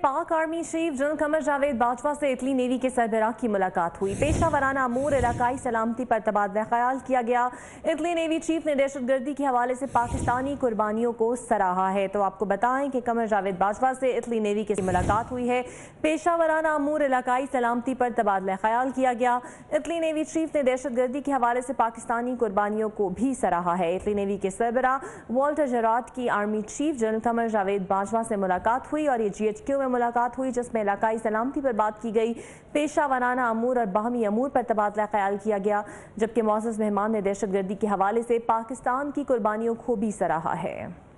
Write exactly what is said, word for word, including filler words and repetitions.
पाक army chief general Qamar Javed Bajwa से Italy navy के सरबराह की मुलाकात हुई। पेशा वराना अमूर इलाकाई सलामती पर तबादला ख्याल किया गया। इटली नेवी चीफ ने दहशत गर्दी के हवाले से पाकिस्तानी कुर्बानियों को सराहा है। तो आपको बताएं कि कमर जावेद बाजवा से इटली नेवी की मुलाकात हुई है। पेशा वराना अमूर इलाकाई सलामती पर तबादला ख्याल किया गया। इटली नेवी चीफ ने दहशत गर्दी के हवाले से पाकिस्तानी कुर्बानियों को भी सराहा है। इटली नेवी के सरबराह वॉल्टर जेराट की army chief general Qamar Javed Bajwa से मुलाकात हुई और ये जी एच क्यू में मुलाकात हुई, जिसमें इलाकाई सलामती पर बात की गई। पेशा वराना अमूर और बाहमी अमूर पर तबादला ख्याल किया गया, जबकि मौजूद मेहमान ने दहशत गर्दी के हवाले से पाकिस्तान की कुर्बानियों को भी सराहा है।